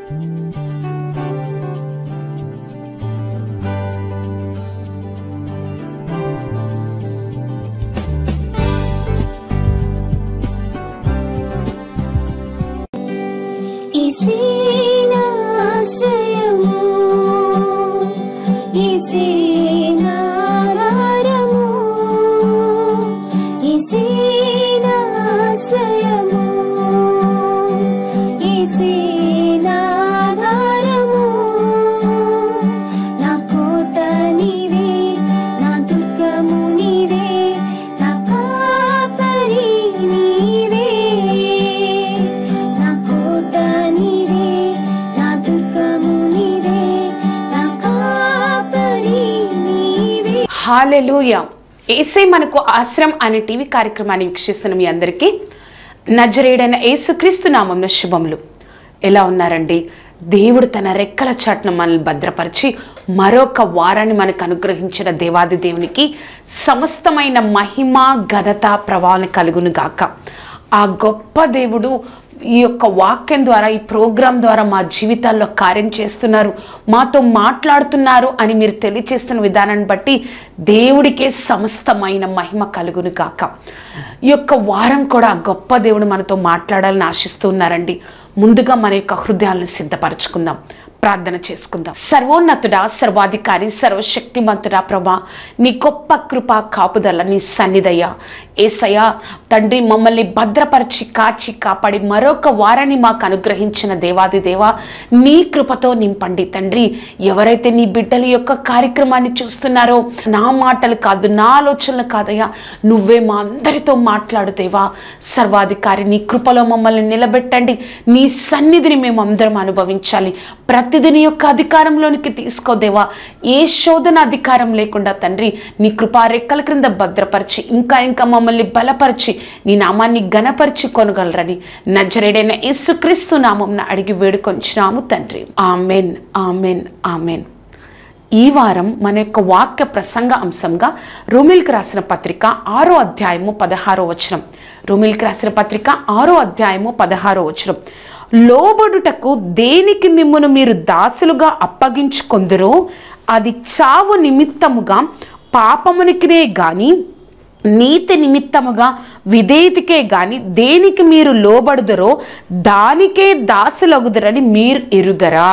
హల్లెలూయా. యేసే మనకు ఆశ్రయం అనే టీవీ కార్యక్రమాన్ని వీక్షిస్తున్న మీ అందరికీ నజరేయుడైన యేసుక్రీస్తు నామమున శుభములు. ఎలా ఉన్నారండి? దేవుడు తన రెక్కల చాటున మనల్ని భద్రపరిచి మరొక వారాన్ని మనకు అనుగ్రహించిన దేవాది దేవునికి సమస్తమైన మహిమ ఘనత ప్రభావం కలుగును గాక. ఆ గొప్ప దేవుడు ఈ యొక్క వాక్యం ద్వారా, ఈ ప్రోగ్రాం ద్వారా మా జీవితాల్లో కార్యం చేస్తున్నారు, మాతో మాట్లాడుతున్నారు అని మీరు తెలియచేస్తున్న విధానాన్ని బట్టి దేవుడికే సమస్తమైన మహిమ కలుగును గాక. ఈ యొక్క వారం కూడా గొప్ప దేవుడు మనతో మాట్లాడాలని ఆశిస్తూ ఉన్నారండి. ముందుగా మన యొక్క హృదయాలను సిద్ధపరచుకుందాం, ప్రార్థన చేసుకుందాం. సర్వోన్నతుడా, సర్వాధికారి, సర్వశక్తిమంతుడా ప్రభా, నీ గొప్ప కృప కాపుదల, నీ సన్నిధయ్యా యేసయ్యా తండ్రి, మమ్మల్ని భద్రపరిచి కాచి కాపాడి మరొక వారాన్ని మాకు అనుగ్రహించిన దేవాది దేవా, నీ కృపతో నింపండి తండ్రి. ఎవరైతే నీ బిడ్డల యొక్క కార్యక్రమాన్ని చూస్తున్నారో, నా మాటలు కాదు, నా ఆలోచనలు కాదయ్యా, నువ్వే మా అందరితో మాట్లాడు దేవా. సర్వాధికారి, నీ కృపలో మమ్మల్ని నిలబెట్టండి. నీ సన్నిధిని మేము అందరం అనుభవించాలి. ప్రతిదిని యొక్క అధికారంలోనికి తీసుకోదేవా. ఏ శోధన అధికారం లేకుండా తండ్రి నీ కృపా రెక్కల క్రింద భద్రపరిచి ఇంకా ఇంకా మమ్మల్ని బలపరిచి నీ నామాన్ని ఘనపరిచి కొనగలరని నజరేయుడైన యేసుక్రీస్తు నామమున అడిగి వేడుకొంచున్నాము తండ్రి. Amen, amen, amen. ఈ వారం మన యొక్క వాక్య ప్రసంగ అంశంగా రోమీయులకు రాసిన పత్రిక 6వ అధ్యాయము 16వ వచనం. రోమీయులకు రాసిన పత్రిక 6వ అధ్యాయము 16వ వచనం. లోబడుటకు దేనికి మిమ్మును మీరు దాసులుగా అప్పగించుకొందురో అది చావు నిమిత్తముగా పాపమునికినే గాని నీతి నిమిత్తముగా విధేయతకే గాని దేనికి మీరు లోబడుదరో దానికే దాసులగుదరని మీరు ఎరుగరా.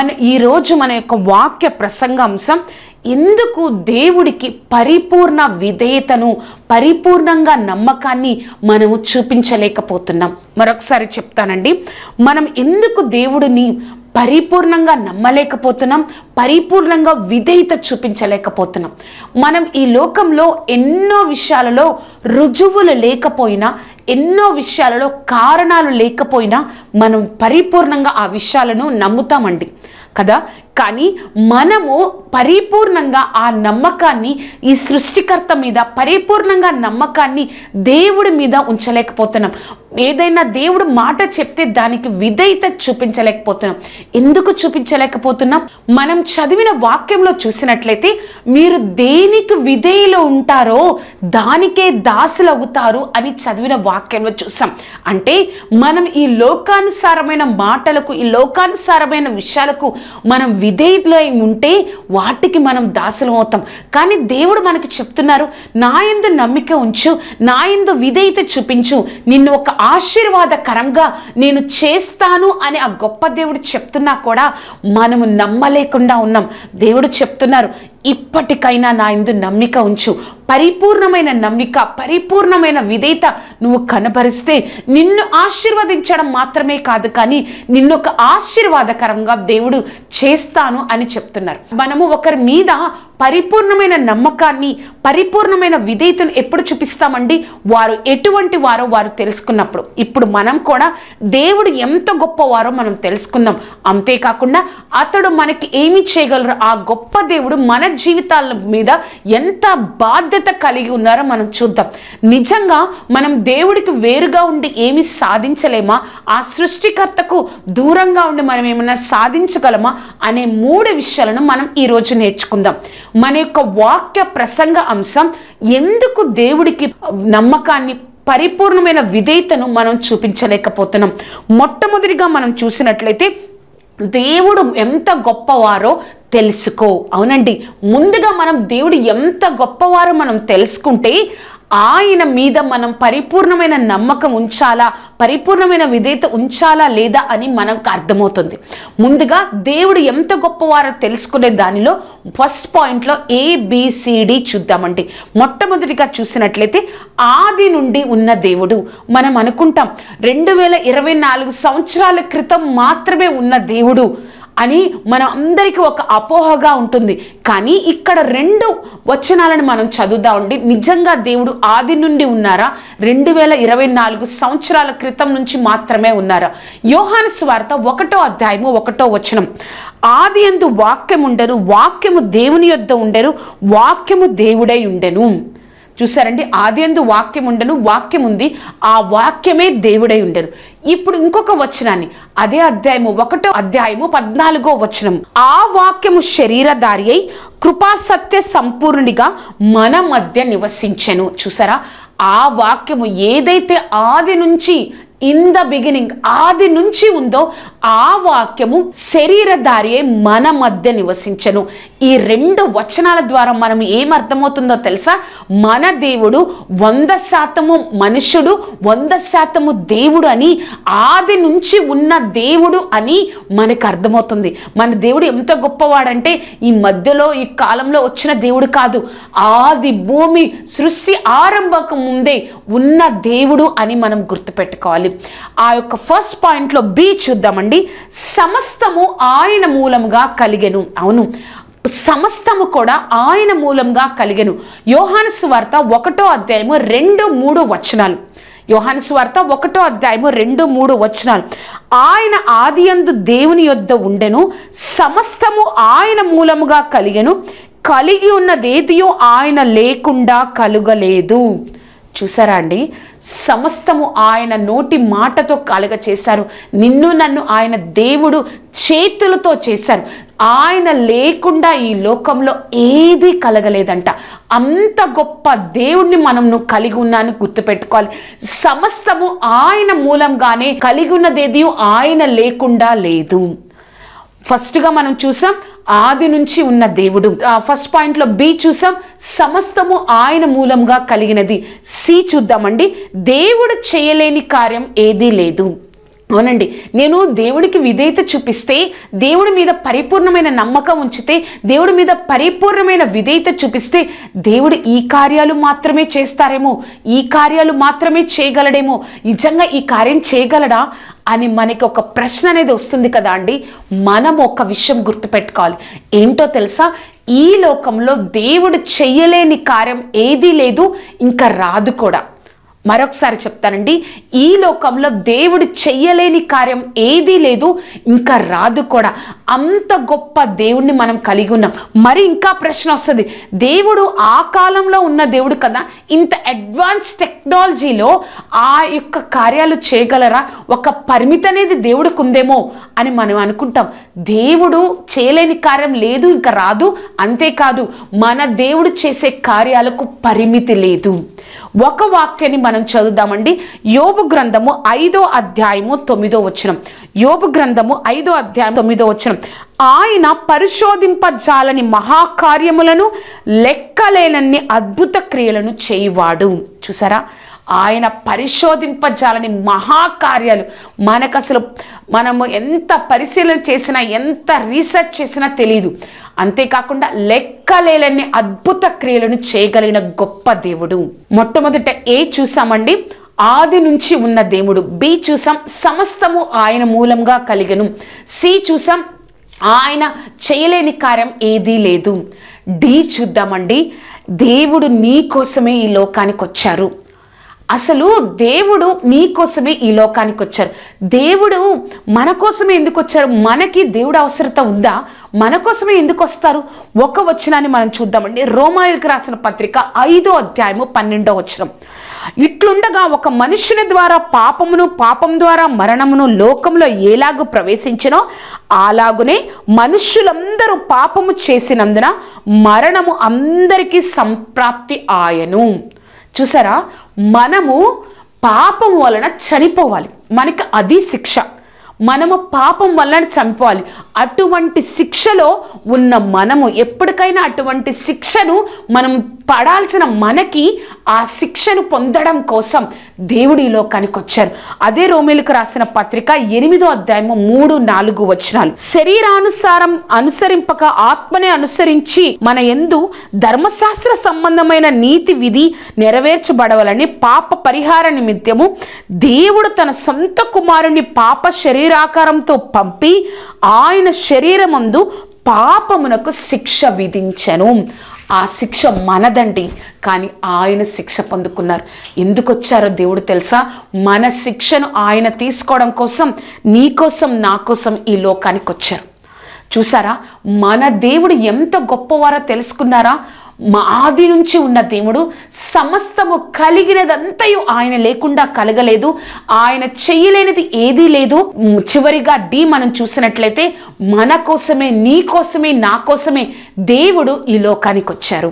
ఈరోజు మన యొక్క వాక్య ప్రసంగ అంశం, ఎందుకు దేవుడికి పరిపూర్ణ విధేయతను, పరిపూర్ణంగా నమ్మకాన్ని మనము చూపించలేకపోతున్నాం. మరొకసారి చెప్తానండి, మనం ఎందుకు దేవుడిని పరిపూర్ణంగా నమ్మలేకపోతున్నాం, పరిపూర్ణంగా విధేయత చూపించలేకపోతున్నాం. మనం ఈ లోకంలో ఎన్నో విషయాలలో రుజువులు లేకపోయినా, ఎన్నో విషయాలలో కారణాలు లేకపోయినా మనం పరిపూర్ణంగా ఆ విషయాలను నమ్ముతామండి కదా. కానీ మనము పరిపూర్ణంగా ఆ నమ్మకాన్ని ఈ సృష్టికర్త మీద, పరిపూర్ణంగా నమ్మకాన్ని దేవుడి మీద ఉంచలేకపోతున్నాం. ఏదైనా దేవుడు మాట చెప్తే దానికి విధేయత చూపించలేకపోతున్నాం. ఎందుకు చూపించలేకపోతున్నాం? మనం చదివిన వాక్యంలో చూసినట్లయితే, మీరు దేనికి విధేయులు ఉంటారో దానికే దాసులు అవుతారు అని చదివిన వాక్యంలో చూసాం. అంటే మనం ఈ లోకానుసారమైన మాటలకు, ఈ లోకానుసారమైన విషయాలకు మనం విధేయులై ఉంటే వాటికి మనం దాసులం అవుతాం. కానీ దేవుడు మనకి చెప్తున్నారు, నా యందు నమ్మిక ఉంచు, నా యందు విధేయత చూపించు, నిన్ను ఒక ఆశీర్వాదకరంగా నేను చేస్తాను అని ఆ గొప్ప దేవుడు చెప్తున్నా కూడా మనము నమ్మలేకుండా ఉన్నాం. దేవుడు చెప్తున్నారు, ఇప్పటికైనా నా యందు నమ్మిక ఉంచు. పరిపూర్ణమైన నమ్మిక, పరిపూర్ణమైన విధేయత నువ్వు కనబరిస్తే నిన్ను ఆశీర్వదించడం మాత్రమే కాదు, కానీ నిన్ను ఒక ఆశీర్వాదకరంగా దేవుడు చేస్తాను అని చెప్తున్నారు. మనము ఒకరి మీద పరిపూర్ణమైన నమ్మకాన్ని, పరిపూర్ణమైన విధేయతను ఎప్పుడు చూపిస్తామండి? వారు ఎటువంటి వారో వారు తెలుసుకున్నప్పుడు. ఇప్పుడు మనం కూడా దేవుడు ఎంత గొప్పవారో మనం తెలుసుకుందాం. అంతేకాకుండా అతడు మనకి ఏమి చేయగలరు, ఆ గొప్ప దేవుడు మన జీవితాల మీద ఎంత బాధ్యత కలిగి ఉన్నారో మనం చూద్దాం. నిజంగా మనం దేవుడికి వేరుగా ఉండి ఏమి సాధించలేమా? ఆ సృష్టికర్తకు దూరంగా ఉండి మనం ఏమైనా సాధించగలమా అనే 3 విషయాలను మనం ఈరోజు నేర్చుకుందాం. మన యొక్క వాక్య ప్రసంగ అంశం, ఎందుకు దేవుడికి నమ్మకాన్ని, పరిపూర్ణమైన విధేయతను మనం చూపించలేకపోతున్నాం. మొట్టమొదటిగా మనం చూసినట్లయితే దేవుడు ఎంత గొప్పవారో తెలుసుకో. అవునండి, ముందుగా మనం దేవుడు ఎంత గొప్పవారో మనం తెలుసుకుంటే ఆయన మీద మనం పరిపూర్ణమైన నమ్మకం ఉంచాలా, పరిపూర్ణమైన విధేయత ఉంచాలా లేదా అని మనకు అర్థమవుతుంది. ముందుగా దేవుడు ఎంత గొప్పవారో తెలుసుకునే దానిలో ఫస్ట్ పాయింట్లో ABCD చూద్దామండి. మొట్టమొదటిగా చూసినట్లయితే ఆది నుండి ఉన్న దేవుడు. మనం అనుకుంటాం 2024 సంవత్సరాల క్రితం మాత్రమే ఉన్న దేవుడు అని మన అందరికీ ఒక అపోహగా ఉంటుంది. కానీ ఇక్కడ 2 వచనాలను మనం చదువుదామండి. నిజంగా దేవుడు ఆది నుండి ఉన్నారా, 2024 సంవత్సరాల క్రితం నుంచి మాత్రమే ఉన్నారా? యోహాను సువార్త 1వ అధ్యాయము 1వ వచనం, ఆది యందు వాక్యం ఉండెను, వాక్యము దేవుని యొద్ద ఉండెను, వాక్యము దేవుడై ఉండెను. చూసారండి, ఆది యందు వాక్యం ఉండెను, వాక్యం ఉంది, ఆ వాక్యమే దేవుడై ఉండెను. ఇప్పుడు ఇంకొక వచనాన్ని అదే అధ్యాయము 1వ అధ్యాయము 14వ వచనం, ఆ వాక్యము శరీరధారి అయి కృపా సత్య సంపూర్ణుడిగా మన మధ్య నివసించెను. చూసారా, ఆ వాక్యము ఏదైతే ఆది నుంచి ఇన్ ద బిగినింగ్ ఆది నుంచి ఉందో ఆ వాక్యము శరీరధారి అయి మన మధ్య నివసించెను. ఈ 2 వచనాల ద్వారా మనం ఏమర్థమవుతుందో తెలుసా? మన దేవుడు 100% మనుషుడు, 100% దేవుడు అని, ఆది నుంచి ఉన్న దేవుడు అని మనకు అర్థమవుతుంది. మన దేవుడు ఎంత గొప్పవాడంటే ఈ మధ్యలో ఈ కాలంలో వచ్చిన దేవుడు కాదు, ఆది భూమి సృష్టి ఆరంభక ముందే ఉన్న దేవుడు అని మనం గుర్తుపెట్టుకోవాలి. ఆ యొక్క ఫస్ట్ పాయింట్లో B చూద్దామండి. సమస్తము ఆయన మూలముగా కలిగెను. అవును, సమస్తము కూడా ఆయన మూలంగా కలిగెను. యోహాను సువార్త 1వ అధ్యాయము 2-3 వచనాలు. యోహాను సువార్త 1వ అధ్యాయము 2-3 వచనాలు, ఆయన ఆదియందు దేవుని యొద్ద ఉండెను, సమస్తము ఆయన మూలముగా కలిగెను, కలిగి ఉన్నదేదియో ఆయన లేకుండా కలుగలేదు. చూసారా అండి, సమస్తము ఆయన నోటి మాటతో కలుగ చేశారు. నిన్ను నన్ను ఆయన దేవుడు చేతులతో చేశారు. ఆయన లేకుండా ఈ లోకంలో ఏది కలగలేదంట. అంత గొప్ప దేవుణ్ణి మనం కలిగి ఉన్నాను గుర్తుపెట్టుకోవాలి. సమస్తము ఆయన మూలంగానే, కలిగి ఉన్నదేది ఆయన లేకుండా లేదు. ఫస్ట్గా మనం చూసాం ఆది నుంచి ఉన్న దేవుడు. ఫస్ట్ పాయింట్లో B చూసాం, సమస్తము ఆయన మూలంగా కలిగినది. C చూద్దామండి, దేవుడు చేయలేని కార్యం ఏదీ లేదు. అవునండి, నేను దేవుడికి విధేయత చూపిస్తే, దేవుడి మీద పరిపూర్ణమైన నమ్మకం ఉంచితే, దేవుడి మీద పరిపూర్ణమైన విధేయత చూపిస్తే దేవుడు ఈ కార్యాలు మాత్రమే చేస్తారేమో, ఈ కార్యాలు మాత్రమే చేయగలడేమో, నిజంగా ఈ కార్యం చేయగలడా అని మనకి ఒక ప్రశ్న అనేది వస్తుంది కదా అండి. మనం ఒక విషయం గుర్తుపెట్టుకోవాలి. ఏంటో తెలుసా? ఈ లోకంలో దేవుడు చెయ్యలేని కార్యం ఏదీ లేదు, ఇంకా రాదు కూడా. మరొకసారి చెప్తానండి, ఈ లోకంలో దేవుడు చెయ్యలేని కార్యం ఏదీ లేదు, ఇంకా రాదు కూడా. అంత గొప్ప దేవుణ్ణి మనం కలిగి ఉన్నాం. మరి ఇంకా ప్రశ్న వస్తుంది, దేవుడు ఆ కాలంలో ఉన్న దేవుడు కదా, ఇంత అడ్వాన్స్ టెక్నాలజీలో ఆ యొక్క కార్యాలు చేయగలరా? ఒక పరిమితి అనేది దేవుడికి ఉందేమో అని మనం అనుకుంటాం. దేవుడు చేయలేని కార్యం లేదు, ఇంకా రాదు. అంతేకాదు, మన దేవుడు చేసే కార్యాలకు పరిమితి లేదు. ఒక వాక్యాన్ని మనం చదువుదామండి. యోబు గ్రంథము 5వ అధ్యాయము 9వ వచనం. యోబు గ్రంథము 5వ అధ్యాయం 9వ వచనం, ఆయన పరిశోధింపజాలని మహాకార్యములను, లెక్కలేనన్ని అద్భుత క్రియలను చేయువాడు. చూసారా, ఆయన పరిశోధింపజాలని మహాకార్యాలు. మనకు అసలు మనము ఎంత పరిశీలన చేసినా, ఎంత రీసెర్చ్ చేసినా తెలియదు. అంతేకాకుండా లెక్కలేని అద్భుత క్రియలను చేయగలిగిన గొప్ప దేవుడు. మొట్టమొదట A చూసామండి, ఆది నుంచి ఉన్న దేవుడు. B చూసాం, సమస్తము ఆయన మూలంగా కలిగెను. C చూసాం, ఆయన చేయలేని కార్యం ఏదీ లేదు. D చూద్దామండి, దేవుడు నీ కోసమే ఈ లోకానికి వచ్చారు. అసలు దేవుడు నీ కోసమే ఈ లోకానికి వచ్చారు. దేవుడు మన కోసమే ఎందుకు వచ్చారు? మనకి దేవుడు అవసరత ఉందా? మన కోసమే ఎందుకు వస్తారు? ఒక వచనాన్ని మనం చూద్దామండి. రోమాయులకు రాసిన పత్రిక 5వ అధ్యాయము 12వ వచనం, ఇట్లుండగా ఒక మనుషుని ద్వారా పాపమును, పాపం ద్వారా మరణమును లోకంలో ఎలాగూ ప్రవేశించినో అలాగునే మనుష్యులందరూ పాపము చేసినందున మరణము అందరికీ సంప్రాప్తి ఆయను. చూసారా, మనము పాపం వలన చనిపోవాలి, మనకి అది శిక్ష. మనము పాపం వలన చంపాలి. అటువంటి శిక్షలో ఉన్న మనము ఎప్పటికైనా అటువంటి శిక్షను మనం పడాల్సిన మనకి ఆ శిక్షను పొందడం కోసం దేవుడు ఈ లోకానికి వచ్చారు. అదే రోమీయులకు రాసిన పత్రిక 8వ అధ్యాయము 3-4 వచనాలు. శరీరానుసారం అనుసరింపక ఆత్మనే అనుసరించి మన యందు ధర్మశాస్త్ర సంబంధమైన నీతి విధి నెరవేర్చబడవలని పాప పరిహార నిమిత్తము దేవుడు తన సొంత కుమారుని పాప శరీరాకారంతో పంపి ఆయన శరీరమందు పాపమునకు శిక్ష విధించెను. ఆ శిక్ష మనదండి, కానీ ఆయన శిక్ష పొందుకున్నారు. ఎందుకు వచ్చారో దేవుడు తెలుసా? మన శిక్షను ఆయన తీసుకోవడం కోసం, నీ కోసం నా కోసం ఈ లోకానికి వచ్చారు. చూసారా, మన దేవుడు ఎంత గొప్పవారో తెలుసుకున్నారా? ఆది నుంచి ఉన్న దేవుడు, సమస్తము కలిగినదంతయు ఆయన లేకుండా కలగలేదు, ఆయన చెయ్యలేనిది ఏదీ లేదు. చివరిగా మనం చూసినట్లయితే మన కోసమే, నీ కోసమే, నా కోసమే దేవుడు ఈ లోకానికి వచ్చారు.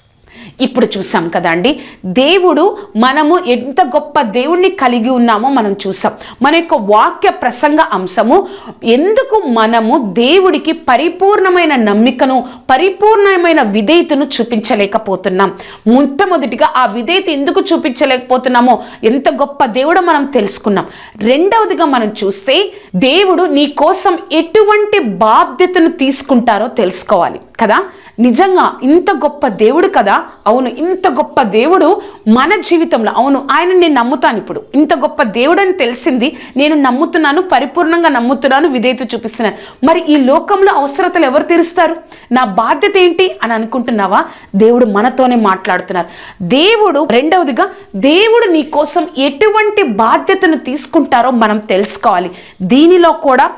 ఇప్పుడు చూసాం కదండి, దేవుడు మనము ఎంత గొప్ప దేవుణ్ణి కలిగి ఉన్నామో మనం చూసాం. మన యొక్క వాక్య ప్రసంగ అంశము, ఎందుకు మనము దేవుడికి పరిపూర్ణమైన నమ్మికను, పరిపూర్ణమైన విధేయతను చూపించలేకపోతున్నాం. మొట్టమొదటిగా ఆ విధేయత ఎందుకు చూపించలేకపోతున్నామో, ఎంత గొప్ప దేవుడో మనం తెలుసుకున్నాం. రెండవదిగా మనం చూస్తే, దేవుడు నీ కోసం ఎటువంటి బాధ్యతను తీసుకుంటారో తెలుసుకోవాలి కదా. నిజంగా ఇంత గొప్ప దేవుడు కదా. అవును, ఇంత గొప్ప దేవుడు మన జీవితంలో, అవును ఆయన నేను నమ్ముతాను. ఇప్పుడు ఇంత గొప్ప దేవుడు అని తెలిసింది, నేను నమ్ముతున్నాను, పరిపూర్ణంగా నమ్ముతున్నాను, విధేయత చూపిస్తున్నాను. మరి ఈ లోకంలో అవసరతలు ఎవరు తీరుస్తారు? నా బాధ్యత ఏంటి అని అనుకుంటున్నావా? దేవుడు మనతోనే మాట్లాడుతున్నారు. దేవుడు రెండవదిగా, దేవుడు నీ కోసం ఎటువంటి బాధ్యతను తీసుకుంటారో మనం తెలుసుకోవాలి. దీనిలో కూడా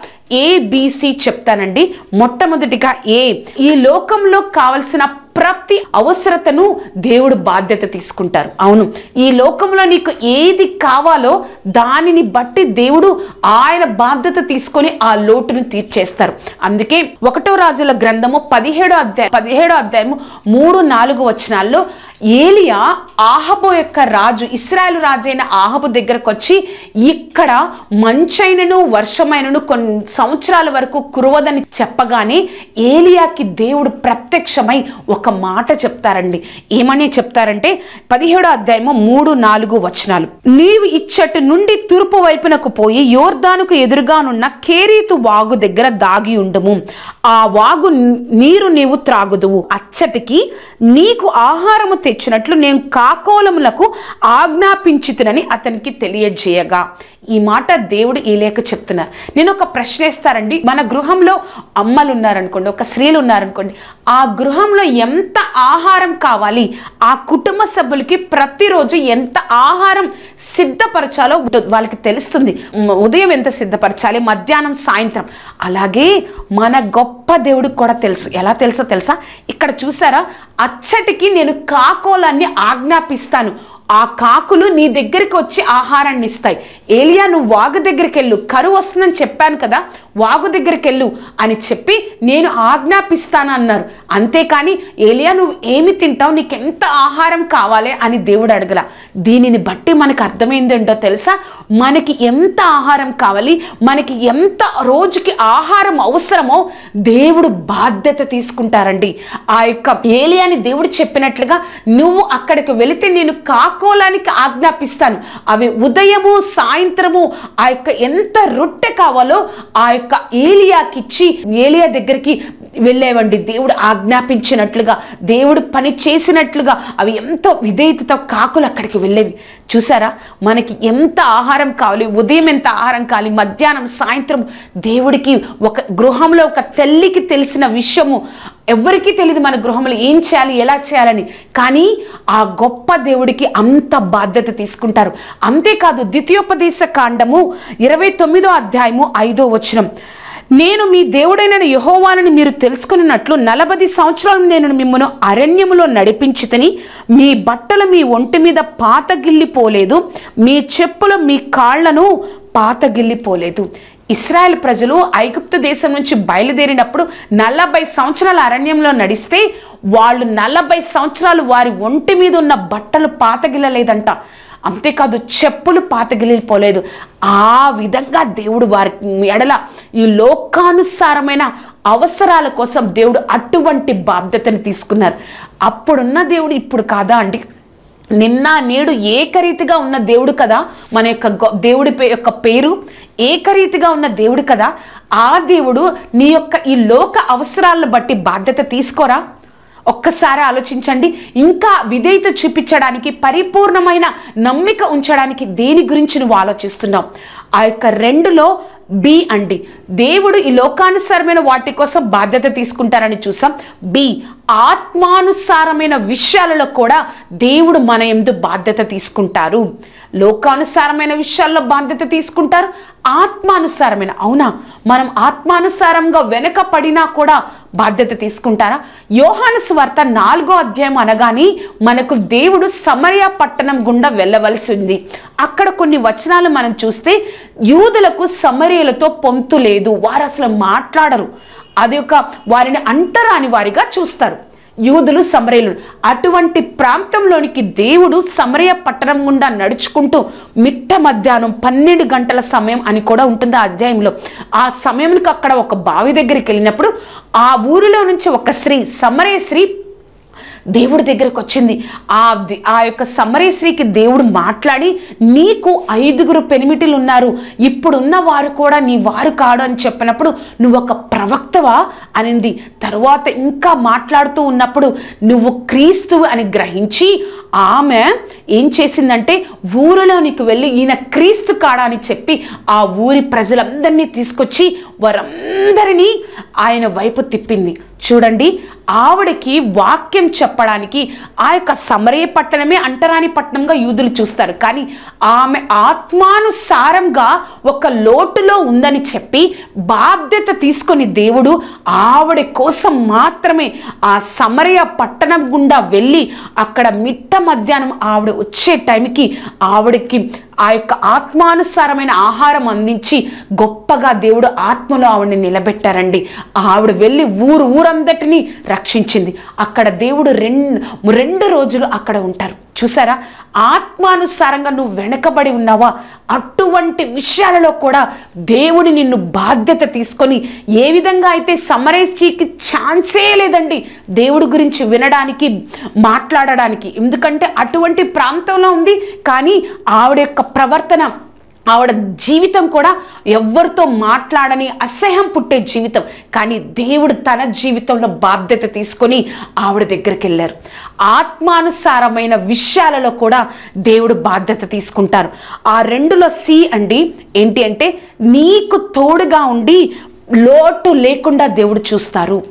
ABC చెప్తానండి. మొట్టమొదటిగా ఈ లోకంలో కావలసిన ప్రతి అవసరతను దేవుడు బాధ్యత తీసుకుంటారు. అవును, ఈ లోకంలో నీకు ఏది కావాలో దానిని బట్టి దేవుడు ఆయన బాధ్యత తీసుకొని ఆ లోటును తీర్చేస్తారు. అందుకే 1వ రాజుల గ్రంథము 17వ అధ్యాయము 3-4 వచనాల్లో ఏలియా ఆహాబు యొక్క రాజు, ఇశ్రాయేలు రాజైన ఆహాబు దగ్గరకు వచ్చి, ఇక్కడ మంచైనను వర్షమైనను కొన్ని సంవత్సరాల వరకు కురవదని చెప్పగానే ఏలియాకి దేవుడు ప్రత్యక్షమై ఒక మాట చెప్తారండి. ఏమని చెప్తారంటే 17వ అధ్యాయము 3-4 వచనాలు. నీవు ఇచ్చటి నుండి తూర్పు వైపునకు పోయి యోర్దానుకు ఎదురుగానున్న కేరీతు వాగు దగ్గర దాగి ఉండుము. ఆ వాగు నీరు నీవు త్రాగుదువు. అచ్చటికి నీకు ఆహారము తెచ్చినట్లు నేను కాకోలములకు ఆజ్ఞాపించుతునని అతనికి తెలియజేయగా. ఈ మాట దేవుడు ఈ లేఖ చెప్తున్నారు. నేను ఒక ప్రశ్న వేస్తారండి. మన గృహంలో అమ్మలు ఉన్నారనుకోండి, ఒక స్త్రీలు ఉన్నారనుకోండి, ఆ గృహంలో ఎంత ఆహారం కావాలి, ఆ కుటుంబ సభ్యులకి ప్రతిరోజు ఎంత ఆహారం సిద్ధపరచాలో వాళ్ళకి తెలుస్తుంది. ఉదయం ఎంత సిద్ధపరచాలి, మధ్యాహ్నం, సాయంత్రం. అలాగే మన గొప్ప దేవుడికి కూడా తెలుసు. ఎలా తెలుసా? ఇక్కడ చూసారా, అచ్చటికి నేను కాకోలాన్ని ఆజ్ఞాపిస్తాను, ఆ కాకులు నీ దగ్గరికి వచ్చి ఆహారాన్ని ఇస్తాయి. ఏలియా, నువ్వు వాగు దగ్గరికి వెళ్ళు, కరువు వస్తుందని చెప్పాను కదా, వాగు దగ్గరికి వెళ్ళు అని చెప్పి నేను ఆజ్ఞాపిస్తాను అన్నారు. అంతేకాని ఏలియా నువ్వు ఏమి తింటావు, నీకు ఎంత ఆహారం కావాలి అని దేవుడు అడగల. దీనిని బట్టి మనకు అర్థమైందేంటో తెలుసా? మనకి ఎంత ఆహారం కావాలి, మనకి ఎంత రోజుకి ఆహారం అవసరమో దేవుడు బాధ్యత తీసుకుంటారండి. ఆ యొక్క ఏలియాని దేవుడు చెప్పినట్లుగా, నువ్వు అక్కడికి వెళితే నేను కాకోలానికి ఆజ్ఞాపిస్తాను, అవి ఉదయము సాయంత్రము ఆ యొక్క ఎంత రొట్టె కావాలో ఆ యొక్క ఏలియాకిచ్చి ఏలియా దగ్గరికి వెళ్ళేవండి. దేవుడు ఆజ్ఞాపించినట్లుగా, దేవుడు పని చేసినట్లుగా అవి ఎంతో విధేయతతో కాకులు అక్కడికి వెళ్ళేవి. చూసారా, మనకి ఎంత ఆహారం కావాలి, ఉదయం ఎంత ఆహారం కావాలి, మధ్యాహ్నం, సాయంత్రం. దేవుడికి ఒక గృహంలో ఒక తల్లికి తెలిసిన విషయము ఎవరికీ తెలియదు, మన గృహంలో ఏం చేయాలి, ఎలా చేయాలని. కానీ ఆ గొప్ప దేవుడికి అంత బాధ్యత తీసుకుంటారు. అంతేకాదు, ద్వితీయోపదేశ కాండము 29వ అధ్యాయము 5వ వచనం, నేను మీ దేవుడైన యెహోవానని మీరు తెలుసుకున్నట్లు 40 సంవత్సరాలు నేను మిమ్మల్ని అరణ్యములో నడిపించితిని. మీ బట్టలు మీ ఒంటి మీద పాతగిల్లిపోలేదు, మీ చెప్పులు మీ కాళ్లను పాతగిల్లిపోలేదు. ఇశ్రాయేల్ ప్రజలు ఐగుప్తు దేశం నుంచి బయలుదేరినప్పుడు 40 సంవత్సరాల అరణ్యంలో నడిస్తే వాళ్ళు 40 సంవత్సరాలు వారి ఒంటి మీద ఉన్న బట్టలు పాతగిల్లలేదంట. అంతేకాదు చెప్పులు పాతగిలిపోలేదు. ఆ విధంగా దేవుడు వారి ఎడల ఈ లోకానుసారమైన అవసరాల కోసం దేవుడు అటువంటి బాధ్యతను తీసుకున్నారు. అప్పుడున్న దేవుడు ఇప్పుడు కాదా అండి? నిన్న నేడు ఏకరీతిగా ఉన్న దేవుడు కదా మన యొక్క దేవుడి యొక్క పేరు, ఏకరీతిగా ఉన్న దేవుడు కదా. ఆ దేవుడు నీ యొక్క ఈ లోక అవసరాలను బట్టి బాధ్యత తీసుకోరా? ఒక్కసారి ఆలోచించండి. ఇంకా విధేయత చూపించడానికి, పరిపూర్ణమైన నమ్మిక ఉంచడానికి దేని గురించి నువ్వు ఆలోచిస్తున్నావు? ఆ యొక్క 2లో బి అండి, దేవుడు ఈ లోకానుసారమైన వాటి కోసం బాధ్యత తీసుకుంటారని చూసాం. బి, ఆత్మానుసారమైన విషయాలలో కూడా దేవుడు మన యందు బాధ్యత తీసుకుంటారు. లోకానుసారమైన విషయాల్లో బాధ్యత తీసుకుంటారు, ఆత్మానుసారమైన. అవునా, మనం ఆత్మానుసారంగా వెనక పడినా కూడా బాధ్యత తీసుకుంటారా? యోహాను సువార్త 4వ అధ్యాయం అనగానే మనకు దేవుడు సమరయ పట్టణం గుండా వెళ్ళవలసి ఉంది. అక్కడ కొన్ని వచనాలు మనం చూస్తే యూదులకు సమరయులతో పొంతు లేదు, వారు అసలు మాట్లాడరు, అది ఒక వారిని అంటరాని వారిగా చూస్తారు యూదులు సమరయులు. అటువంటి ప్రాంతంలోనికి దేవుడు సమరయ పట్టణం గుండా నడుచుకుంటూ మిట్ట మధ్యాహ్నం 12 గంటల సమయం అని కూడా ఉంటుంది ఆ అధ్యాయంలో. ఆ సమయంకి అక్కడ ఒక బావి దగ్గరికి వెళ్ళినప్పుడు ఆ ఊరిలో నుంచి ఒక స్త్రీ, సమరయ స్త్రీ దేవుడి దగ్గరకు వచ్చింది. ఆ యొక్క సమరయ స్త్రీకి దేవుడు మాట్లాడి, నీకు 5 పెనిమిటిలు ఉన్నారు, ఇప్పుడున్న వారు కూడా నీ వారు కాడు అని చెప్పినప్పుడు నువ్వు ఒక ప్రవక్తవా అనింది. తరువాత ఇంకా మాట్లాడుతూ ఉన్నప్పుడు నువ్వు క్రీస్తువు అని గ్రహించి ఆమె ఏం చేసిందంటే ఊరిలోనికి వెళ్ళి ఈయన క్రీస్తు కాడా అని చెప్పి ఆ ఊరి ప్రజలందరినీ తీసుకొచ్చి వారందరినీ ఆయన వైపు తిప్పింది. చూడండి, ఆవిడకి వాక్యం చెప్పడానికి ఆ యొక్క సమరయ పట్టణమే అంటరాని పట్టణంగా యూదులు చూస్తారు, కానీ ఆమె ఆత్మానుసారంగా ఒక లోటులో ఉందని చెప్పి బాధ్యత తీసుకొని దేవుడు ఆవిడ కోసం మాత్రమే ఆ సమరయ పట్టణం గుండా వెళ్ళి అక్కడ మిట్ట మధ్యాహ్నం ఆవిడ వచ్చే టైంకి ఆవిడకి ఆ యొక్క ఆత్మానుసారమైన ఆహారం అందించి గొప్పగా దేవుడు ఆత్మలో ఆవిడని నిలబెట్టారండి. ఆవిడ వెళ్ళి ఊరందటినీ రక్షించింది. అక్కడ దేవుడు 2 రోజులు అక్కడ ఉంటారు. చూసారా, ఆత్మానుసారంగా నువ్వు వెనకబడి ఉన్నావా? అటువంటి విషయాలలో కూడా దేవుడు నిన్ను బాధ్యత తీసుకొని, ఏ విధంగా అయితే సమరయ స్త్రీకి ఛాన్సే లేదండి దేవుడి గురించి వినడానికి, మాట్లాడడానికి, ఎందుకంటే అటువంటి ప్రాంతంలో ఉంది. కానీ ఆవిడ యొక్క ప్రవర్తన, ఆవిడ జీవితం కూడా ఎవరితో మాట్లాడని అసహ్యం పుట్టే జీవితం, కానీ దేవుడు తన జీవితంలో బాధ్యత తీసుకొని ఆవిడ దగ్గరికి వెళ్ళారు. ఆత్మానుసారమైన విషయాలలో కూడా దేవుడు బాధ్యత తీసుకుంటారు. ఆ 2లో సి అండి ఏంటి అంటే, నీకు తోడుగా ఉండి లోటు లేకుండా దేవుడు చూస్తారు.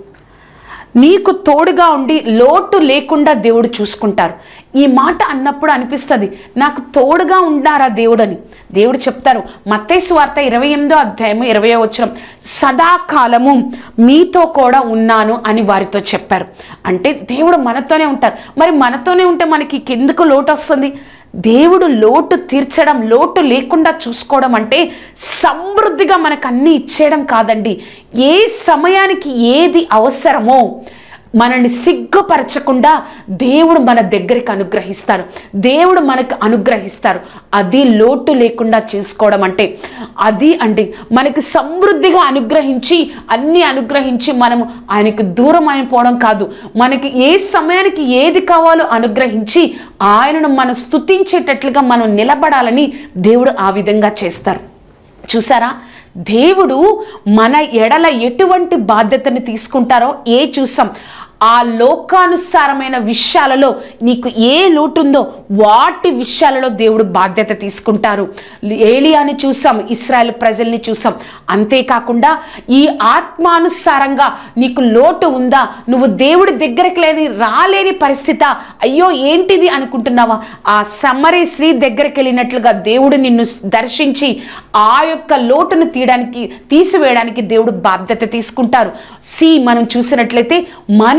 నీకు తోడుగా ఉండి లోటు లేకుండా దేవుడు చూసుకుంటారు. ఈ మాట అన్నప్పుడు అనిపిస్తుంది, నాకు తోడుగా ఉన్నారా దేవుడు అని. దేవుడు చెప్తారు మత్తయి సువార్త 28వ అధ్యాయం 20వ వచనం, సదాకాలము మీతో కూడా ఉన్నాను అని వారితో చెప్పారు. అంటే దేవుడు మనతోనే ఉంటారు. మరి మనతోనే ఉంటే మనకి ఎందుకు లోటు వస్తుంది? దేవుడు లోటు తీర్చడం, లోటు లేకుండా చూసుకోవడం అంటే సమృద్ధిగా మనకు అన్నీ ఇచ్చేయడం కాదండి. ఏ సమయానికి ఏది అవసరమో మనల్ని సిగ్గుపరచకుండా దేవుడు మన దగ్గరికి అనుగ్రహిస్తారు, దేవుడు మనకు అనుగ్రహిస్తారు. అది లోటు లేకుండా చేసుకోవడం అంటే అది అండి. మనకి సమృద్ధిగా అనుగ్రహించి అన్నీ అనుగ్రహించి మనము ఆయనకు దూరం అయిపోవడం కాదు. మనకి ఏ సమయానికి ఏది కావాలో అనుగ్రహించి ఆయనను మనం స్తుతించేటట్లుగా మనం నిలబడాలని దేవుడు ఆ విధంగా చేస్తారు. చూసారా, దేవుడు మన ఎడల ఎటువంటి బాధ్యతను తీసుకుంటారో చూసాం. ఆ లోకానుసారమైన విషయాలలో నీకు ఏ లోటు ఉందో వాటి విషయాలలో దేవుడు బాధ్యత తీసుకుంటారు. ఏలియాని చూసాం, ఇశ్రాయేలు ప్రజల్ని చూసాం. అంతేకాకుండా ఈ ఆత్మానుసారంగా నీకు లోటు ఉందా, నువ్వు దేవుడి దగ్గరికి రాలేని పరిస్థితి, అయ్యో ఏంటిది అనుకుంటున్నావా? ఆ సమరయ స్త్రీ దగ్గరికి వెళ్ళినట్లుగా దేవుడు నిన్ను దర్శించి ఆ యొక్క లోటును తీసివేయడానికి దేవుడు బాధ్యత తీసుకుంటారు. మనం చూసినట్లయితే మనకి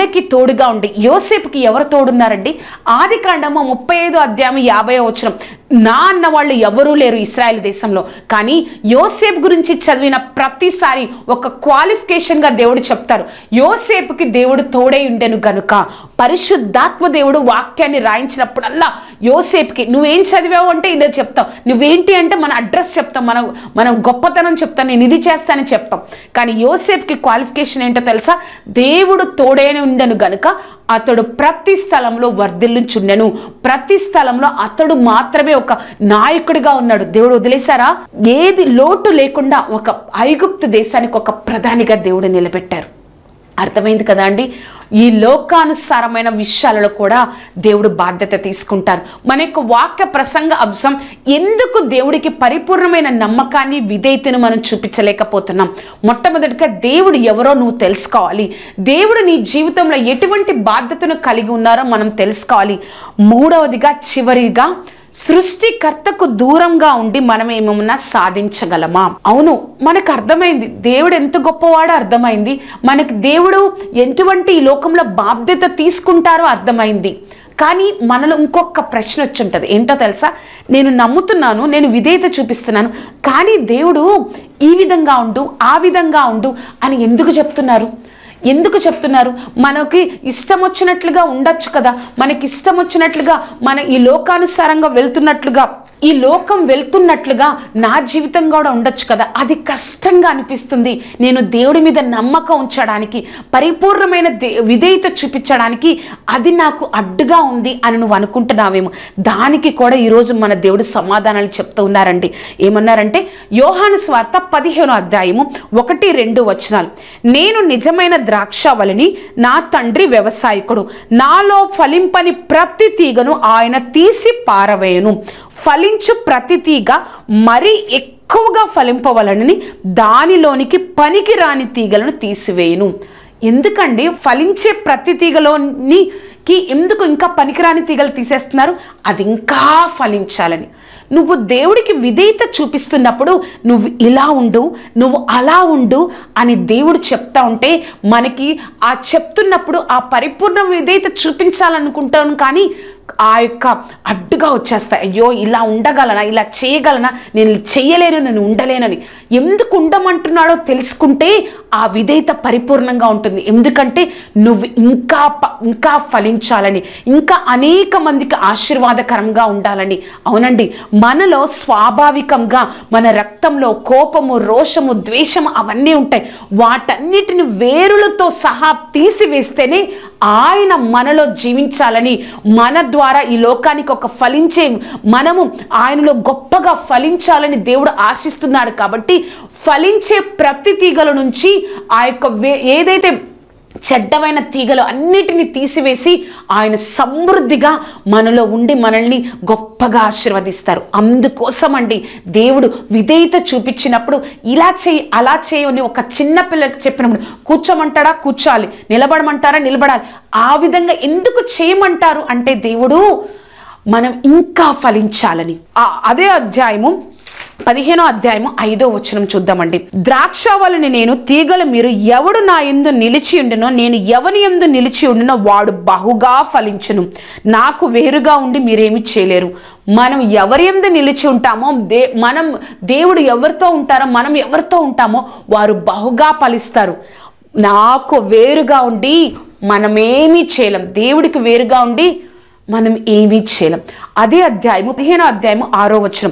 మనకి తోడుగా ఉండి, యోసేపుకి ఎవరు తోడున్నారండి? ఆదికాండము 35 అధ్యాయం 50వ వచనం, నా అన్న వాళ్ళు ఎవరూ లేరు ఇశ్రాయేల్ దేశంలో. కానీ యోసేపు గురించి చదివిన ప్రతిసారి ఒక క్వాలిఫికేషన్గా దేవుడు చెప్తారు, యోసేపుకి దేవుడు తోడై ఉండెను గనుక. పరిశుద్ధాత్మ దేవుడు వాక్యాన్ని రాయించినప్పుడల్లా యోసేపుకి నువ్వేం చదివావు అంటే ఇదే చెప్తాం, నువ్వేంటి అంటే మన అడ్రస్ చెప్తాం, మనం గొప్పతనం చెప్తాం, నేను ఇది చేస్తానని చెప్తాం. కానీ యోసేపుకి క్వాలిఫికేషన్ ఏంటో తెలుసా? దేవుడు తోడై ఉండెను గనుక అతడు ప్రతి స్థలంలో వర్ధిల్లుచుండెను. ప్రతి స్థలంలో అతడు మాత్రమే ఒక నాయకుడిగా ఉన్నాడు. దేవుడు వదిలేశారా? ఏది లోటు లేకుండా ఒక ఐగుప్తు దేశానికి ఒక ప్రధానిగా దేవుడు నిలబెట్టారు. అర్థమైంది కదా అండి? ఈ లోకానుసారమైన విషయాలలో కూడా దేవుడు బాధ్యత తీసుకుంటారు. మన యొక్క వాక్య ప్రసంగ అంశం, ఎందుకు దేవుడికి పరిపూర్ణమైన నమ్మకాన్ని విధేయతను మనం చూపించలేకపోతున్నాం? మొట్టమొదటిగా దేవుడు ఎవరో నువ్వు తెలుసుకోవాలి. దేవుడు నీ జీవితంలో ఎటువంటి బాధ్యతను కలిగి ఉన్నారో మనం తెలుసుకోవాలి. మూడవదిగా, చివరిగా, సృష్టికర్తకు దూరంగా ఉండి మనం ఏమన్నా సాధించగలమా? అవును, మనకు అర్థమైంది దేవుడు ఎంత గొప్పవాడో అర్థమైంది. మనకి దేవుడు ఎటువంటి ఈ లోకంలో బాధ్యత తీసుకుంటారో అర్థమైంది. కానీ మనలో ఇంకొక ప్రశ్న వచ్చి ఉంటుంది. ఏంటో తెలుసా? నేను నమ్ముతున్నాను, నేను విధేయత చూపిస్తున్నాను, కానీ దేవుడు ఈ విధంగా ఉండు, ఆ విధంగా ఉండు అని ఎందుకు చెప్తున్నారు? మనకి ఇష్టం వచ్చినట్లుగా ఉండొచ్చు కదా, మనకి ఇష్టం వచ్చినట్లుగా మన ఈ లోకానుసారంగా వెళ్తున్నట్లుగా, ఈ లోకం వెళ్తున్నట్లుగా నా జీవితం కూడా ఉండొచ్చు కదా. అది కష్టంగా అనిపిస్తుంది. నేను దేవుడి మీద నమ్మకం ఉంచడానికి, పరిపూర్ణమైన విధేయత చూపించడానికి అది నాకు అడ్డుగా ఉంది అని నువ్వు అనుకుంటున్నావేమో. దానికి కూడా ఈరోజు మన దేవుడు సమాధానాలు చెప్తూ ఉన్నారండి. ఏమన్నారంటే, యోహాను సువార్త 15వ అధ్యాయము 1-2 వచనాలు, నేను నిజమైన ద్రాక్షావళిని, నా తండ్రి వ్యవసాయకుడు, నాలో ఫలింపని ప్రతి తీగను ఆయన తీసి పారవేయును, ఫలించు ప్రతి తీగ మరీ ఎక్కువగా ఫలింపవలనని దానిలోనికి పనికి రాని తీగలను తీసివేయును. ఎందుకండి ఫలించే ప్రతి తీగలోనికి ఎందుకు ఇంకా పనికిరాని తీగలు తీసేస్తున్నారు? అది ఇంకా ఫలించాలని. నువ్వు దేవుడికి విధేయత చూపిస్తున్నప్పుడు నువ్వు ఇలా ఉండు, నువ్వు అలా ఉండు అని దేవుడు చెప్తా ఉంటే మనకి ఆ చెప్తున్నప్పుడు ఆ పరిపూర్ణ విధేయత చూపించాలనుకుంటాను, కానీ ఆ యొక్క అడ్డుగా వచ్చేస్తాయి. అయ్యో ఇలా ఉండగలనా, ఇలా చేయగలనా, నేను చెయ్యలేను, నేను ఉండలేనని. ఎందుకు ఉండమంటున్నాడో తెలుసుకుంటే ఆ విధేయత పరిపూర్ణంగా ఉంటుంది. ఎందుకంటే నువ్వు ఇంకా ఫలించాలని, ఇంకా అనేక మందికి ఆశీర్వాదకరంగా ఉండాలని. అవునండి, మనలో స్వాభావికంగా మన రక్తంలో కోపము, రోషము, ద్వేషము అవన్నీ ఉంటాయి. వాటన్నిటిని వేరులతో సహా తీసివేస్తేనే ఆయన మనలో జీవించాలని, మన ద్వారా ఈ లోకానికి ఒక ఫలించే మనము ఆయనలో గొప్పగా ఫలించాలని దేవుడు ఆశిస్తున్నాడు. కాబట్టి ఫలించే ప్రతి తీగల నుంచి ఆ యొక్క ఏదైతే చెడ్డమైన తీగలు అన్నిటినీ తీసివేసి ఆయన సమృద్ధిగా మనలో ఉండి మనల్ని గొప్పగా ఆశీర్వదిస్తారు. అందుకోసం అండి దేవుడు విధేయత చూపించినప్పుడు ఇలా చేయి, అలా చేయని ఒక చిన్న పిల్లకి చెప్పినప్పుడు కూర్చోమంటాడా కూర్చోాలి, నిలబడమంటారా నిలబడాలి. ఆ విధంగా ఎందుకు చేయమంటారు అంటే దేవుడు మనం ఇంకా ఫలించాలని. అదే అధ్యాయము 15వ అధ్యాయము 5వ వచనం చూద్దామండి. ద్రాక్షావళిని నేను, తీగలు మీరు. ఎవడు నా యందు నిలిచి ఉండునో, నేను ఎవని యందు నిలిచి ఉండునో వాడు బహుగా ఫలించును. నాకు వేరుగా ఉండి మీరేమి చేయలేరు. మనం ఎవరి యందు నిలిచి ఉంటామో, మనం దేవుడు ఎవరితో ఉంటారో, మనం ఎవరితో ఉంటామో వారు బహుగా ఫలిస్తారు. నాకు వేరుగా ఉండి మనమేమీ చేయలేం. దేవుడికి వేరుగా ఉండి మనం ఏమీ చేయలేం. అదే అధ్యాయము 15వ అధ్యాయము 6వ వచనం,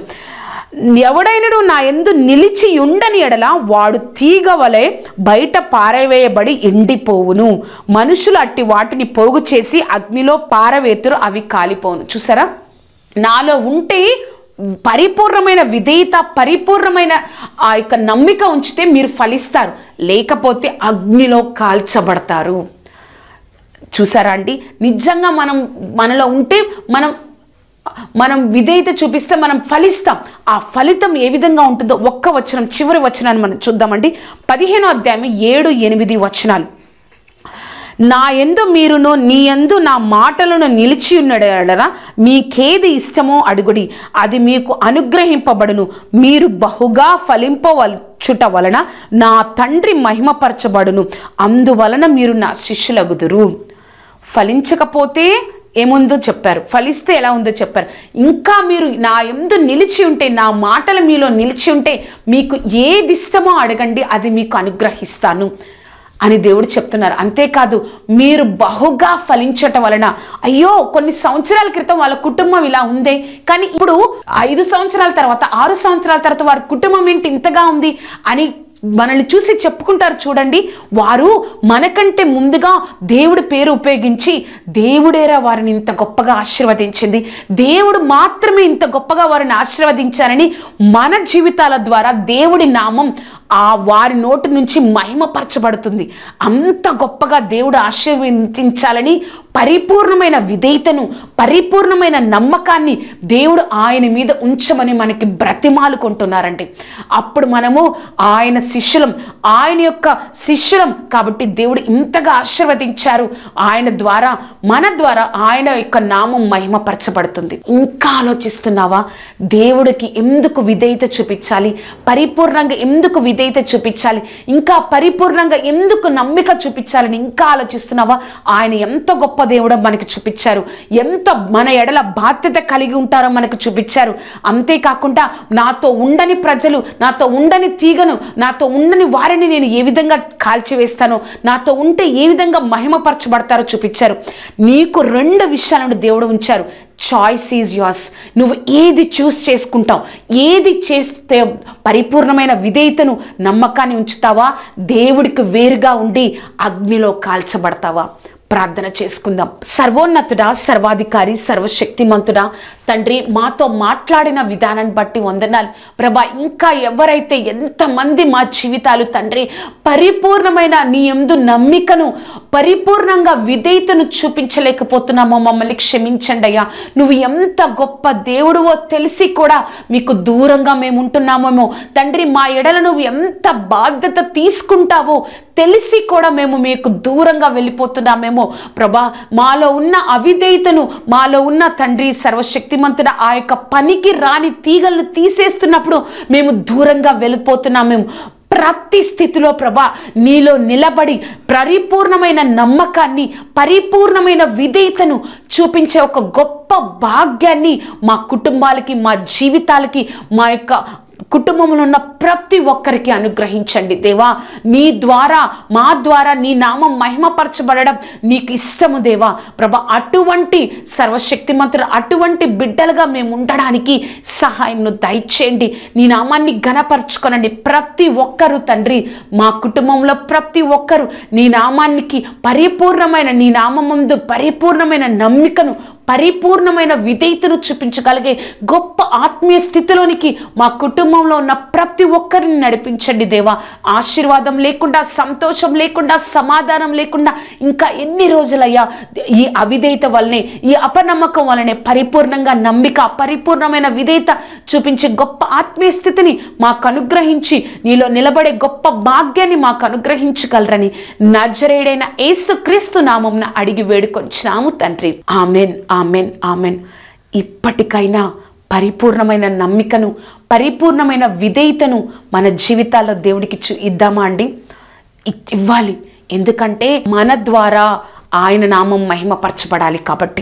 ఎవడైనడు నా యందు నిలిచి ఉండని ఎడల వాడు తీగ వలె బయట పారవేయబడి ఎండిపోవును. మనుషులు అట్టి వాటిని పోగు చేసి అగ్నిలో పారవేతురు, అవి కాలిపోవును. చూసారా, నాలో ఉంటే పరిపూర్ణమైన విధేయత, పరిపూర్ణమైన ఆ యొక్క నమ్మిక ఉంచితే మీరు ఫలిస్తారు, లేకపోతే అగ్నిలో కాల్చబడతారు. చూసారా అండి, నిజంగా మనలో ఉంటే మనం విధేయత చూపిస్తే మనం ఫలిస్తాం. ఆ ఫలితం ఏ విధంగా ఉంటుందో ఒక్క వచనం, చివరి వచనాన్ని మనం చూద్దామండి. 15వ అధ్యాయం 7-8 వచనాలు, నా యందు మీరును నీ యందు నా మాటలను నిలిచి ఉన్నాడరా, మీకేది ఇష్టమో అడుగుడి, అది మీకు అనుగ్రహింపబడును. మీరు బహుగా ఫలింపవచ్చుట వలన నా తండ్రి మహిమపరచబడును, అందువలన మీరు నా శిష్యులగుదురు. ఫలించకపోతే ఏముందో చెప్పారు, ఫలిస్తే ఎలా ఉందో చెప్పారు. ఇంకా మీరు నా యందు నిలిచి ఉంటే, నా మాటలు మీలో నిలిచి ఉంటే మీకు ఏది ఇష్టమో అడగండి, అది మీకు అనుగ్రహిస్తాను అని దేవుడు చెప్తున్నారు. అంతేకాదు మీరు బహుగా ఫలించటం వలన, అయ్యో కొన్ని సంవత్సరాల క్రితం వాళ్ళ కుటుంబం ఇలా ఉందే, కానీ ఇప్పుడు 5 సంవత్సరాల తర్వాత 6 సంవత్సరాల తర్వాత వారి కుటుంబం ఏంటి ఇంతగా ఉంది అని మనల్ని చూసి చెప్పుకుంటారు చూడండి. వారు మనకంటే ముందుగా దేవుడి పేరు ఉపయోగించి, దేవుడేరా వారిని ఇంత గొప్పగా ఆశీర్వదించింది, దేవుడు మాత్రమే ఇంత గొప్పగా వారిని ఆశీర్వదించారని మన జీవితాల ద్వారా దేవుడి నామం వారి నోటి నుంచి మహిమపరచబడుతుంది. అంత గొప్పగా దేవుడు ఆశీర్వదించాలని పరిపూర్ణమైన విధేయతను, పరిపూర్ణమైన నమ్మకాన్ని దేవుడు ఆయన మీద ఉంచమని మనకి బ్రతిమాలుకుంటున్నారండి. అప్పుడు మనము ఆయన శిష్యులం, ఆయన యొక్క శిష్యులం కాబట్టి దేవుడు ఇంతగా ఆశీర్వదించారు. ఆయన ద్వారా, మన ద్వారా ఆయన యొక్క నామం మహిమపరచబడుతుంది. ఇంకా ఆలోచిస్తున్నావా? దేవుడికి ఎందుకు విధేయత చూపించాలి, పరిపూర్ణంగా ఎందుకు విధేయత చూపించాలి, ఇంకా పరిపూర్ణంగా ఎందుకు నమ్మిక చూపించాలని ఇంకా ఆలోచిస్తున్నావా? ఆయన ఎంత గొప్ప దేవుడో మనకి చూపించారు, ఎంత మన ఎడల బాధ్యత కలిగి ఉంటారో మనకు చూపించారు. అంతేకాకుండా నాతో ఉండని ప్రజలు, నాతో ఉండని తీగను, నాతో ఉండని వారిని నేను ఏ విధంగా కాల్చివేస్తానో, నాతో ఉంటే ఏ విధంగా మహిమపరచబడతారో చూపించారు. నీకు 2 విషయాలను దేవుడు ఉంచారు. Choice is yours. నువ్వు ఏది చూస్ చేసుకుంటావు, ఏది చేస్తే పరిపూర్ణమైన విధేయతను, నమ్మకాన్ని ఉంచుతావా, దేవుడికి వేరుగా ఉండి అగ్నిలో కాల్చబడతావా? ప్రార్థన చేసుకుందాం. సర్వోన్నతుడా, సర్వాధికారి, సర్వశక్తిమంతుడా తండ్రి, మాతో మాట్లాడిన విధానాన్ని బట్టి వందనాలు ప్రభా. ఇంకా ఎవరైతే ఎంతమంది మా జీవితాలు తండ్రి పరిపూర్ణమైన నీ యందు నమ్మికను, పరిపూర్ణంగా విధేయతను చూపించలేకపోతున్నామో మమ్మల్ని క్షమించండి అయ్యా. నువ్వు ఎంత గొప్ప దేవుడువో తెలిసి కూడా మీకు దూరంగా మేము ఉంటున్నామేమో తండ్రి. మా ఎడల నువ్వు ఎంత బాధ్యత తీసుకుంటావో తెలిసి కూడా మేము మీకు దూరంగా వెళ్ళిపోతున్నామేమో ప్రభా. మాలో ఉన్న అవిధేయతను, మాలో ఉన్న తండ్రి సర్వశక్తిమంతుడ ఆ యొక్క పనికి రాని తీగలను తీసేస్తున్నప్పుడు మేము దూరంగా వెళ్ళిపోతున్నామేమో. ప్రతి స్థితిలో ప్రభా నీలో నిలబడి పరిపూర్ణమైన నమ్మకాన్ని, పరిపూర్ణమైన విధేయతను చూపించే ఒక గొప్ప భాగ్యాన్ని మా కుటుంబాలకి, మా జీవితాలకి, మా యొక్క కుటుంబంలో ఉన్న ప్రతి ఒక్కరికి అనుగ్రహించండి దేవా. నీ ద్వారా, మా ద్వారా నీ నామం మహిమపరచబడడం నీకు ఇష్టము దేవా ప్రభా. అటువంటి సర్వశక్తిమంతుడు, అటువంటి బిడ్డలుగా మేము ఉండడానికి సహాయంను దయచేయండి. నీ నామాన్ని ఘనపరచుకొనండి. ప్రతి ఒక్కరు తండ్రి, మా కుటుంబంలో ప్రతి ఒక్కరు నీ నామానికి పరిపూర్ణమైన, నీ నామం ముందు పరిపూర్ణమైన నమ్మికను, పరిపూర్ణమైన విధేయతను చూపించగలిగే గొప్ప ఆత్మీయ స్థితిలోనికి మా కుటుంబంలో ఉన్న ప్రతి ఒక్కరిని నడిపించండి దేవా. ఆశీర్వాదం లేకుండా, సంతోషం లేకుండా, సమాధానం లేకుండా ఇంకా ఎన్ని రోజులయ్యా ఈ అవిధేయత వల్లనే, ఈ అపనమ్మకం వల్లనే పరిపూర్ణంగా నమ్మిక, పరిపూర్ణమైన విధేయత చూపించే గొప్ప ఆత్మీయ స్థితిని మాకు అనుగ్రహించి నీలో నిలబడే గొప్ప భాగ్యాన్ని మాకు అనుగ్రహించగలరని నజరేయుడైన యేసుక్రీస్తు నామమున అడిగి వేడుకొంచున్నాము తండ్రి. Amen, amen, amen. ఇప్పటికైనా పరిపూర్ణమైన నమ్మికను, పరిపూర్ణమైన విధేయతను మన జీవితాల్లో దేవుడికి ఇద్దామా అండి? ఇవ్వాలి. ఎందుకంటే మన ద్వారా ఆయన నామం మహిమపరచబడాలి కాబట్టి.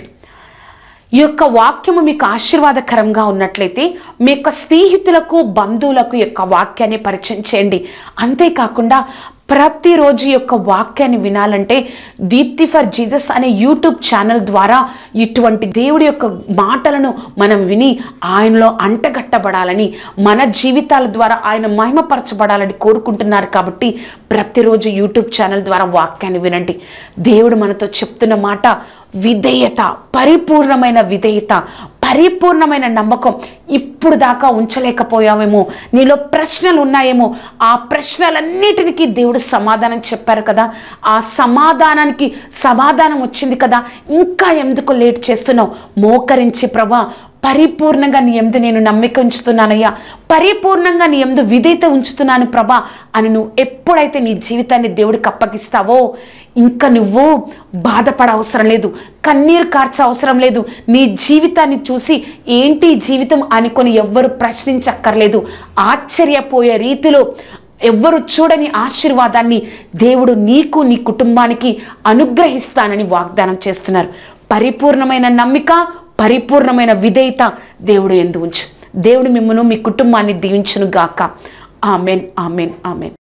ఈ యొక్క వాక్యము మీకు ఆశీర్వాదకరంగా ఉన్నట్లయితే మీ యొక్క స్నేహితులకు, బంధువులకు యొక్క వాక్యాన్ని పరిచయం చేయండి. అంతేకాకుండా ప్రతిరోజు యొక్క వాక్యాన్ని వినాలంటే దీప్తి ఫర్ జీసస్ అనే యూట్యూబ్ ఛానల్ ద్వారా ఇటువంటి దేవుడి యొక్క మాటలను మనం విని ఆయనలో అంటగట్టబడాలని, మన జీవితాల ద్వారా ఆయన మహిమపరచబడాలని కోరుకుంటున్నారు. కాబట్టి ప్రతిరోజు యూట్యూబ్ ఛానల్ ద్వారా వాక్యాన్ని వినండి. దేవుడు మనతో చెప్తున్న మాట విధేయత, పరిపూర్ణమైన విధేయత, పరిపూర్ణమైన నమ్మకం. ఇప్పుడు దాకా ఉంచలేకపోయామేమో, నీలో ప్రశ్నలు ఉన్నాయేమో, ఆ ప్రశ్నలన్నిటికీ దేవుడు సమాధానం చెప్పారు కదా. ఆ సమాధానానికి సమాధానం వచ్చింది కదా, ఇంకా ఎందుకు లేట్ చేస్తున్నావు? మోకరించి ప్రభా పరిపూర్ణంగా నీ యందు నేను నమ్మిక ఉంచుతున్నానయ్యా, పరిపూర్ణంగా నీ యందు విధేయత ఉంచుతున్నాను ప్రభా అని నువ్వు ఎప్పుడైతే నీ జీవితాన్ని దేవుడికి అప్పగిస్తావో ఇంకా నువ్వు బాధపడ అవసరం లేదు, కన్నీరు కార్చ అవసరం లేదు. నీ జీవితాన్ని చూసి ఏంటి జీవితం అనుకొని ఎవ్వరు ప్రశ్నించక్కర్లేదు. ఆశ్చర్యపోయే రీతిలో ఎవ్వరు చూడని ఆశీర్వాదాన్ని దేవుడు నీకు నీ కుటుంబానికి అనుగ్రహిస్తానని వాగ్దానం చేస్తున్నారు. పరిపూర్ణమైన నమ్మిక, పరిపూర్ణమైన విధేయత దేవుడు యందు ఉంచు. దేవుడు మిమ్మల్ని మీ కుటుంబాన్ని దీవించును గాక. Amen, amen, amen.